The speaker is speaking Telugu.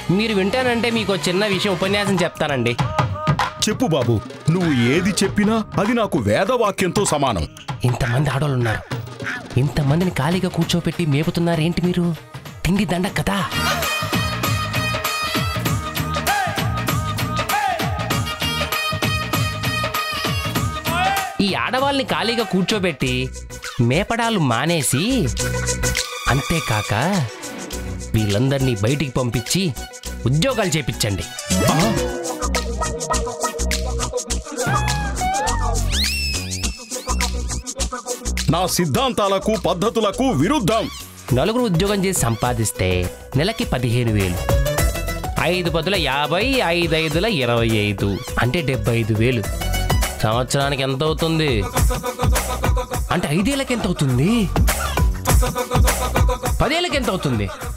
మీరు వింటానంటే మీకు చిన్న విషయం ఉపన్యాసం చెప్తానండి. చెప్పు బాబు, నువ్వు ఏది చెప్పినా అది నాకు వేదవాక్యంతో సమానం. ఇంతమంది ఆడవాళ్ళు ఉన్నారు, ఇంతమందిని ఖాళీగా కూర్చోపెట్టి మేపుతున్నారేంటి మీరు? తిండి దండ కదా. ఈ ఆడవాళ్ళని ఖాళీగా కూర్చోబెట్టి మేపడాలు మానేసి, అంతేకాక వీళ్ళందరినీ బయటికి పంపించి ఉద్యోగాలు చేపించండి. నా సిద్ధాంతాలకు పద్ధతులకు విరుద్ధం. నలుగురు ఉద్యోగం చేసి సంపాదిస్తే నెలకి 15,000, 5 బదుల 50, 5 5ల 25, అంటే 75,000. సంవత్సరానికి ఎంత అవుతుంది? అంటే 5 ఏళ్ళకి ఎంత అవుతుంది? 10 ఏళ్ళకి ఎంత అవుతుంది?